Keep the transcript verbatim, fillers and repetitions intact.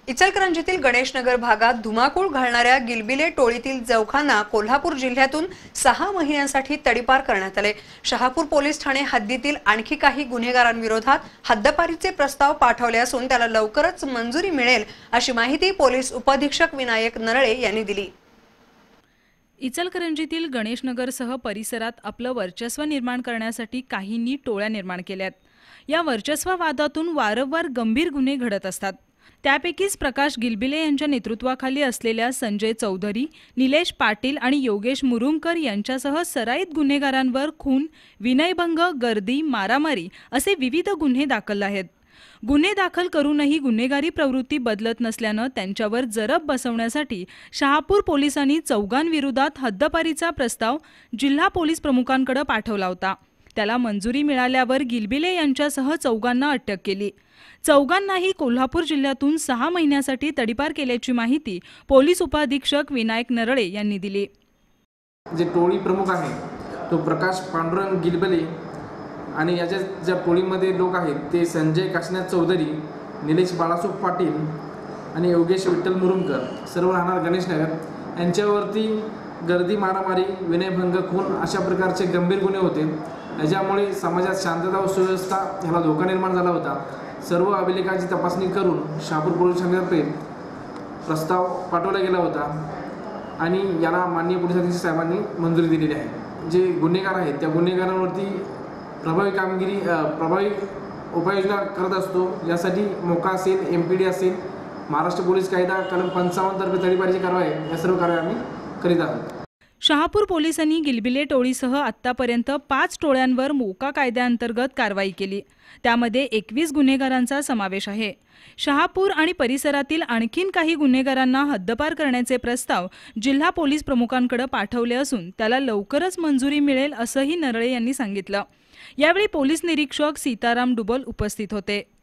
इचलकरंजीतील गणेशनगर भागात धुमाकूळ घालणाऱ्या गिलबिले टोळीतील जवखांना कोल्हापूर जिल्ह्यातून सहा महिन्यांसाठी तडीपार करण्यात आले। शहापूर पोलीस ठाणे हद्दीतील आणखी काही गुन्हेगारांविरोधात हद्दपारीचे प्रस्ताव पाठवले असून त्याला लवकरच मंजुरी मिळेल अशी माहिती पोलीस उपअधीक्षक विनायक नरळे यांनी दिली। इचलकरंजीतील गणेशनगरसह परिसरात आपलं वर्चस्व निर्माण करण्यासाठी काहींनी टोळ्या निर्माण केल्यात। या वर्चस्ववादातून वारंवार गंभीर गुन्हे घडत असतात। त्यापैकीच प्रकाश गिलबिले यांच्या नेतृत्वाखाली असलेल्या संजय चौधरी, निलेश पाटील आणि योगेश मुरुमकर यांच्यासह सराईत गुन्हेगारांवर खून, विनयभंग, गर्दी, मारामारी असे विविध गुन्हे दाखल आहेत। गुन्हे दाखल करूनही गुन्हेगारी प्रवृत्ती बदलत नसल्याने त्यांच्यावर जरब बसवण्यासाठी शहापूर पोलिसांनी चौघांविरोधात हद्दपारीचा प्रस्ताव जिल्हा पोलीस प्रमुखांकडे पाठवला होता। त्याला मंजुरी मिळाल्यावर गिलबिले यांच्यासह चौघांना अटक केली। चौघांनाही कोल्हापूर जिल्ह्यातून सहा महिन्यासाठी तडीपार केल्याची माहिती पोलीस उपअधीक्षक विनायक नरळे यांनी दिली। जे टोळी प्रमुख आहे तो प्रकाश पांडुरंग गिलबिले आणि याच्या ज्या टोळीमध्ये लोक आहेत ते संजय काशीनाथ चौधरी, निलेश बाळासाहेब पाटील आणि योगेश विठ्ठल मुरुमकर, सर्व राहणार गणेशनगर। यांच्यावरती गर्दी, मारामारी, विनयभंग, खून अशा प्रकारचे गंभीर गुन्हे होते। याच्यामुळे समाजात शांतता व सुव्यवस्था ह्याला धोका निर्माण झाला होता। सर्व अभिलेखाची तपासणी करून शहापूर पोलीस ठाण्यातर्फे प्रस्ताव पाठवला गेला होता आणि याला माननीय पोलीस अधीक्षक साहेबांनी मंजुरी दिलेली आहे। जे गुन्हेगार आहेत त्या गुन्हेगारांवरती प्रभावी कामगिरी प्रभावी उपाययोजना करत असतो। यासाठी मोका असेल, एम पी डी असेल, महाराष्ट्र पोलीस कायदा कलम पंचावन्न तर्फे तडीपारीची कारवाई या सर्व कारवाई आम्ही करीत आहोत। शहापूर पोलिसांनी गिलबिले टोळीसह आतापर्यंत पाच टोळ्यांवर मोका कायद्याअंतर्गत कारवाई केली। त्यामध्ये एकवीस गुन्हेगारांचा समावेश आहे। शहापूर आणि परिसरातील आणखीन काही गुन्हेगारांना हद्दपार करण्याचे प्रस्ताव जिल्हा पोलीस प्रमुखांकडे पाठवले असून त्याला लवकरच मंजुरी मिळेल असंही नरळे यांनी सांगितलं। यावेळी पोलीस निरीक्षक सीताराम डुबल उपस्थित होते।